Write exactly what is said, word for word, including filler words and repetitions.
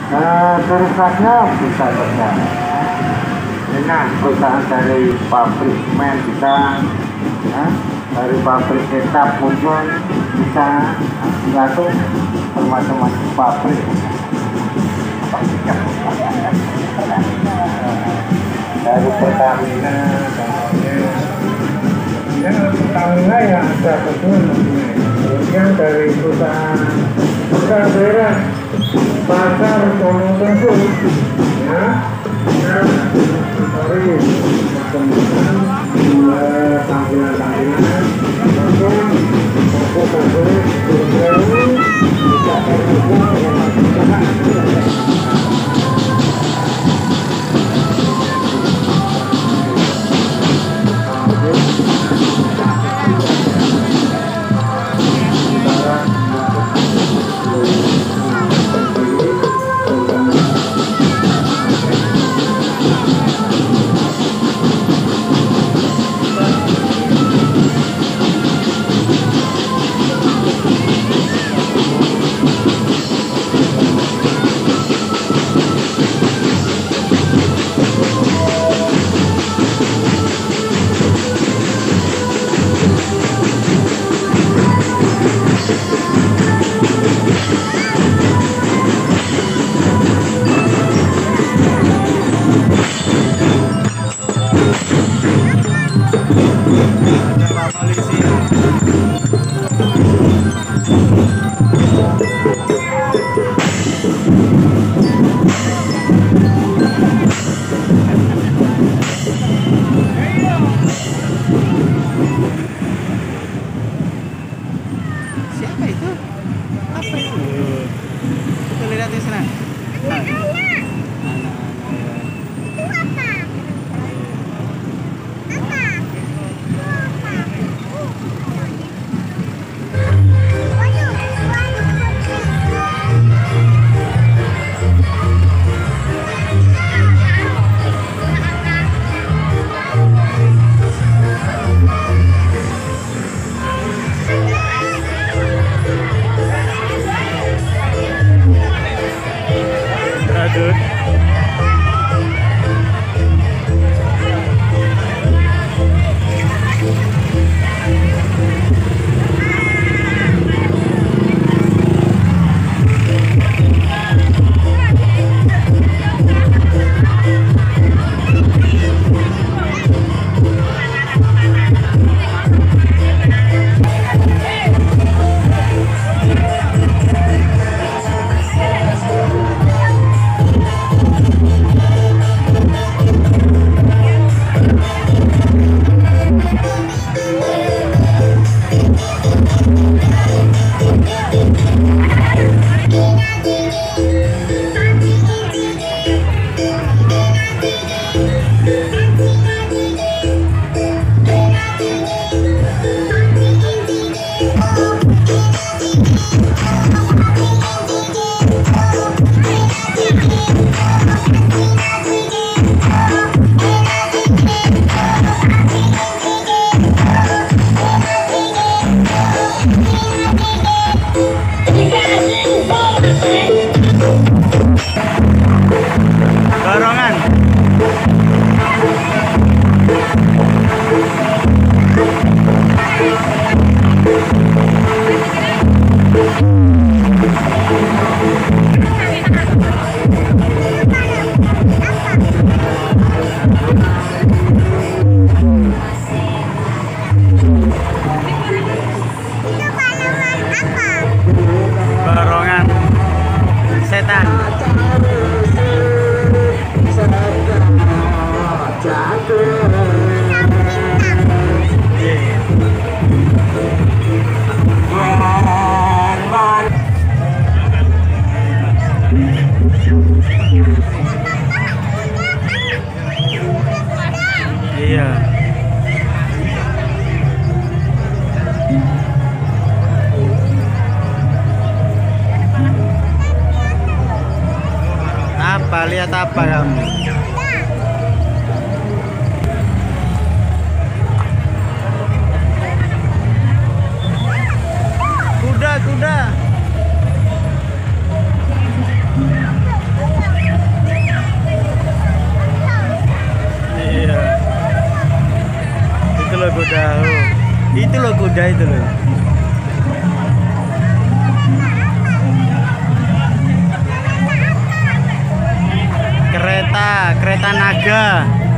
Nah, turisnya bisa saja. Enak, perusahaan dari pabrik semen bisa, ya, dari pabrik kecap pun bisa, satu macam-macam pabrik. Dari Pertamina, contohnya, ya Pertamina ya ada betul. Kemudian dari perusahaan perusahaan daerah pasar Solo ya, ya, sorry, kemudian tampilan-tampilan maupun toko-toko berbaru bisa terhubung dengan masyarakat. Siapa itu? Apa itu? Kita lihat di sana. Aduh. Dorongan. Dorongan setan. Iya. Apa? Lihat apa kamu? Kuda, kuda. jauh. Itu loh kuda itu loh. Kereta, kereta naga.